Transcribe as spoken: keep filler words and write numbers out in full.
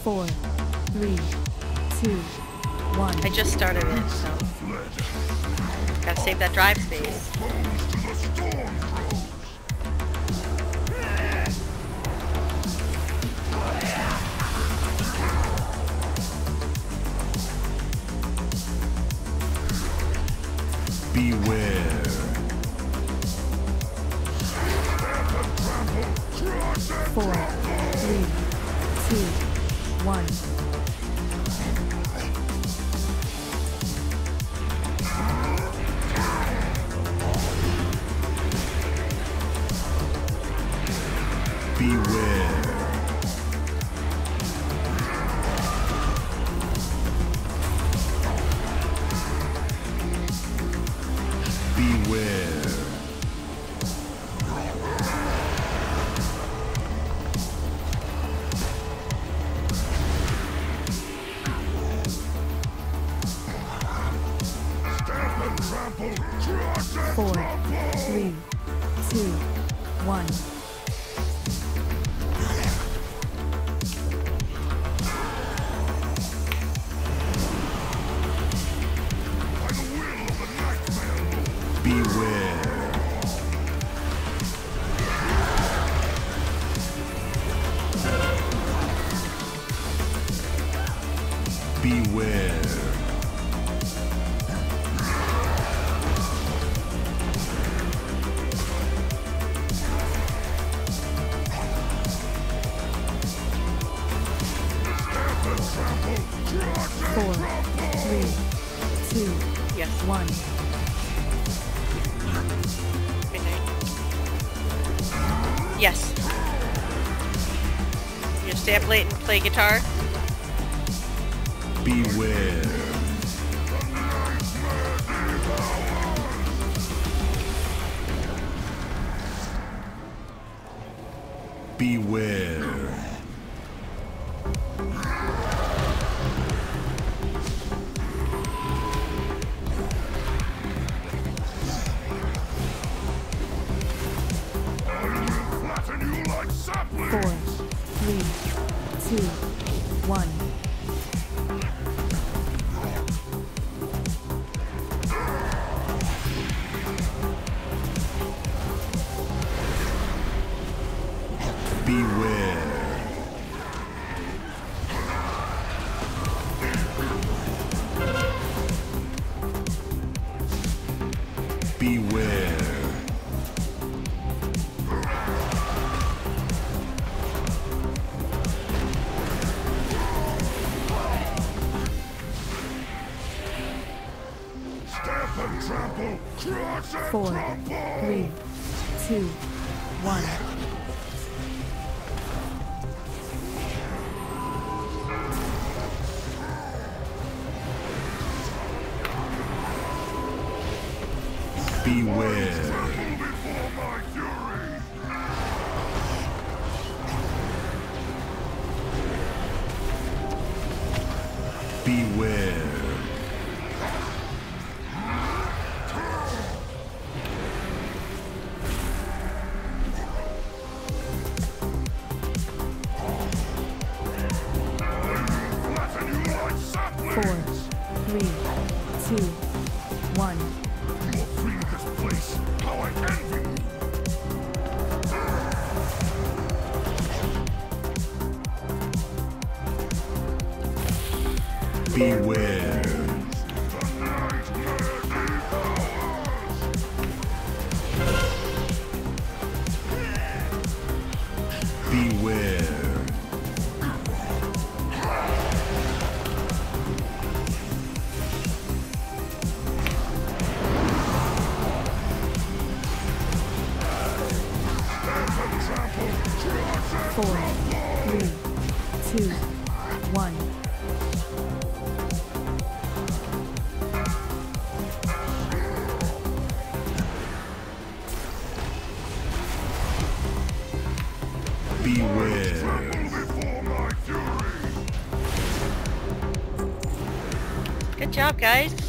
four, three, two, one. I just started it, so gotta save that drive space. Beware. Four, three, two, one. Beware. Beware. Four, three, two, one. Beware. Beware. Four, three, two, Yes. one. Good night. Yes. You stay up late and play guitar? Beware. Beware. Four, three, two, one. Beware. Beware. Four, three, two, one. Beware. Beware. Four, three, two, one. Beware. Beware. Four, three, two, one. Beware. Good job, guys.